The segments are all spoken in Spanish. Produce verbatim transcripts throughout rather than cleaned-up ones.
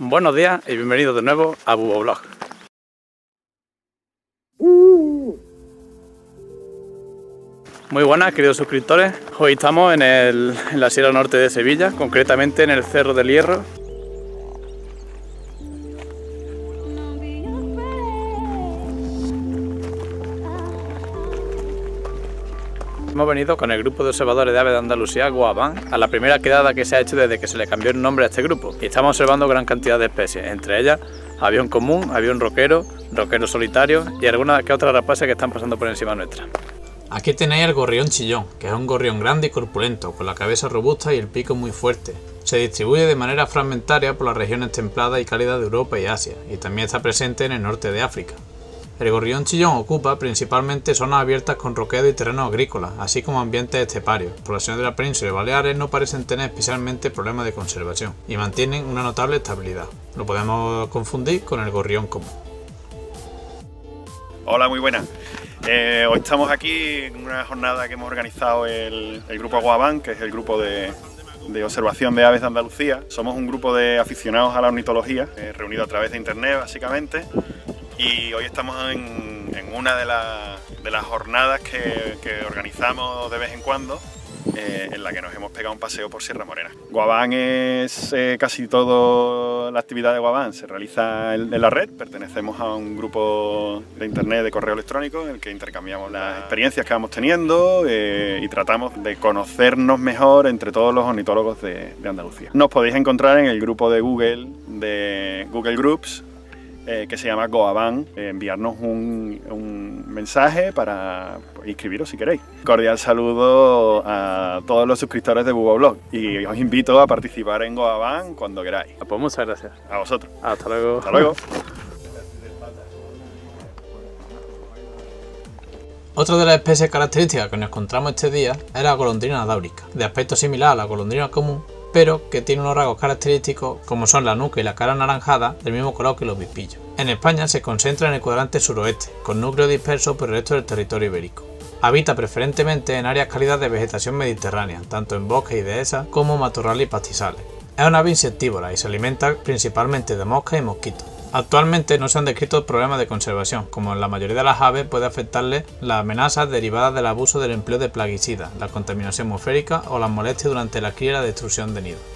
Buenos días y bienvenidos de nuevo a Buboblog. Muy buenas, queridos suscriptores. Hoy estamos en, el, en la Sierra Norte de Sevilla, concretamente en el Cerro del Hierro. Hemos venido con el grupo de observadores de aves de Andalucía, GoAVAN, a la primera quedada que se ha hecho desde que se le cambió el nombre a este grupo. Y estamos observando gran cantidad de especies, entre ellas avión común, avión roquero, roquero solitario y algunas que otras rapaces que están pasando por encima nuestra. Aquí tenéis el gorrión chillón, que es un gorrión grande y corpulento, con la cabeza robusta y el pico muy fuerte. Se distribuye de manera fragmentaria por las regiones templadas y cálidas de Europa y Asia, y también está presente en el norte de África. El gorrión chillón ocupa principalmente zonas abiertas con roquedo y terrenos agrícolas, así como ambientes esteparios. Poblaciones de la península y Baleares no parecen tener especialmente problemas de conservación y mantienen una notable estabilidad. Lo podemos confundir con el gorrión común. Hola, muy buenas. Eh, hoy estamos aquí en una jornada que hemos organizado el, el grupo GoAVAN, que es el grupo de, de observación de aves de Andalucía. Somos un grupo de aficionados a la ornitología, eh, reunido a través de internet básicamente. Y hoy estamos en, en una de, la, de las jornadas que, que organizamos de vez en cuando, eh, en la que nos hemos pegado un paseo por Sierra Morena. GoAVAN es eh, casi toda la actividad de GoAVAN se realiza en, en la red. Pertenecemos a un grupo de internet de correo electrónico en el que intercambiamos las experiencias que vamos teniendo eh, y tratamos de conocernos mejor entre todos los ornitólogos de, de Andalucía. Nos podéis encontrar en el grupo de Google, de Google Groups, Eh, que se llama GoAVAN, eh, enviarnos un, un mensaje para pues, inscribiros si queréis. Cordial saludo a todos los suscriptores de Buboblog y os invito a participar en GoAVAN cuando queráis. Pues muchas gracias. A vosotros. Hasta luego. Hasta luego. Otra de las especies características que nos encontramos este día es la golondrina dáurica, de aspecto similar a la golondrina común, pero que tiene unos rasgos característicos como son la nuca y la cara anaranjada del mismo color que los bispillos. En España se concentra en el cuadrante suroeste, con núcleo disperso por el resto del territorio ibérico. Habita preferentemente en áreas cálidas de vegetación mediterránea, tanto en bosques y dehesas como matorrales y pastizales. Es una ave insectívora y se alimenta principalmente de moscas y mosquitos. Actualmente no se han descrito problemas de conservación, como en la mayoría de las aves puede afectarles las amenazas derivadas del abuso del empleo de plaguicidas, la contaminación atmosférica o las molestias durante la cría y la destrucción de nidos.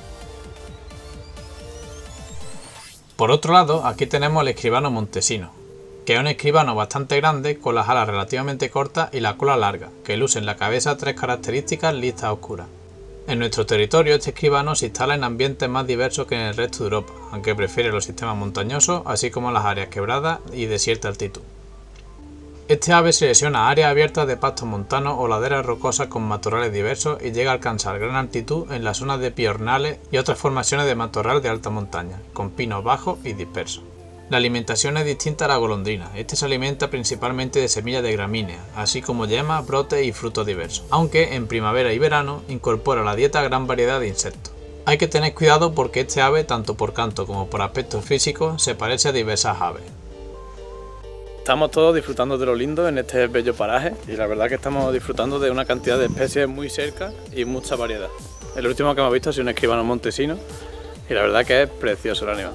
Por otro lado, aquí tenemos el escribano montesino, que es un escribano bastante grande con las alas relativamente cortas y la cola larga, que luce en la cabeza tres características listas oscuras. En nuestro territorio este escribano se instala en ambientes más diversos que en el resto de Europa, aunque prefiere los sistemas montañosos, así como las áreas quebradas y de cierta altitud. Este ave selecciona áreas abiertas de pastos montanos o laderas rocosas con matorrales diversos y llega a alcanzar gran altitud en las zonas de piornales y otras formaciones de matorral de alta montaña, con pinos bajos y dispersos. La alimentación es distinta a la golondrina. Este se alimenta principalmente de semillas de gramíneas, así como yemas, brotes y frutos diversos, aunque en primavera y verano incorpora a la dieta gran variedad de insectos. Hay que tener cuidado porque este ave, tanto por canto como por aspecto físico, se parece a diversas aves. Estamos todos disfrutando de lo lindo en este bello paraje y la verdad que estamos disfrutando de una cantidad de especies muy cerca y mucha variedad. El último que hemos visto ha sido un escribano montesino y la verdad que es precioso el animal.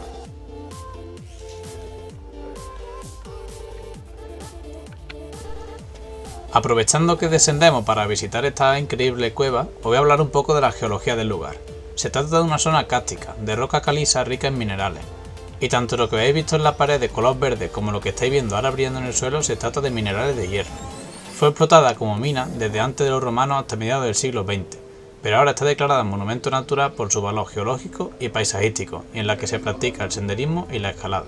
Aprovechando que descendemos para visitar esta increíble cueva, os voy a hablar un poco de la geología del lugar. Se trata de una zona cárstica, de roca caliza rica en minerales. Y tanto lo que habéis visto en la pared de color verde como lo que estáis viendo ahora brillando en el suelo se trata de minerales de hierro. Fue explotada como mina desde antes de los romanos hasta mediados del siglo veinte, pero ahora está declarada monumento natural por su valor geológico y paisajístico, y en la que se practica el senderismo y la escalada.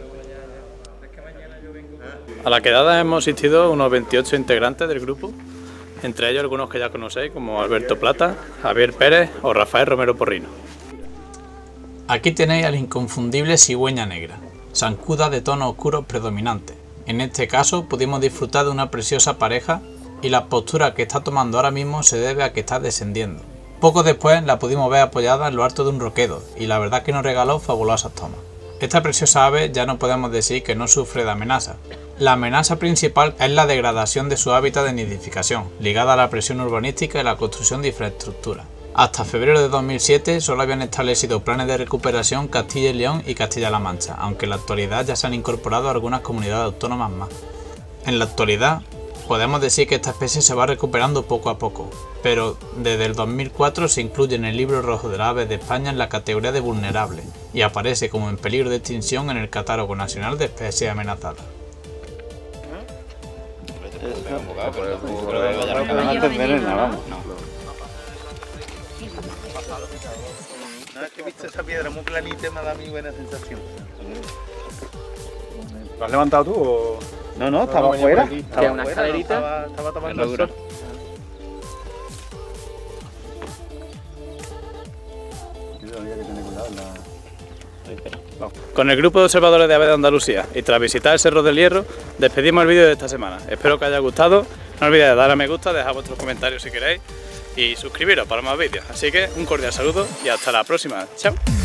A la quedada hemos asistido unos veintiocho integrantes del grupo, entre ellos algunos que ya conocéis como Alberto Plata, Javier Pérez o Rafael Romero Porrino. Aquí tenéis al inconfundible cigüeña negra, zancuda de tonos oscuros predominantes. En este caso pudimos disfrutar de una preciosa pareja y la postura que está tomando ahora mismo se debe a que está descendiendo. Poco después la pudimos ver apoyada en lo alto de un roquedo y la verdad que nos regaló fabulosas tomas. Esta preciosa ave ya no podemos decir que no sufre de amenaza. La amenaza principal es la degradación de su hábitat de nidificación, ligada a la presión urbanística y la construcción de infraestructuras. Hasta febrero de dos mil siete solo habían establecido planes de recuperación Castilla y León y Castilla-La Mancha, aunque en la actualidad ya se han incorporado algunas comunidades autónomas más. En la actualidad, podemos decir que esta especie se va recuperando poco a poco, pero desde el dos mil cuatro se incluye en el Libro Rojo de las Aves de España en la categoría de vulnerable y aparece como en peligro de extinción en el Catálogo Nacional de Especies Amenazadas. No, es que he visto esa piedra muy planita y me ha dado muy buena sensación. ¿Lo has levantado tú o...? No, no, estaba afuera. Que es una escalerita. Estaba, estaba tomando el sol. Con el grupo de observadores de aves de Andalucía y tras visitar el Cerro del Hierro, despedimos el vídeo de esta semana. Espero que os haya gustado. No olvidéis dar a me gusta, dejar vuestros comentarios si queréis y suscribiros para más vídeos. Así que un cordial saludo y hasta la próxima. Chao.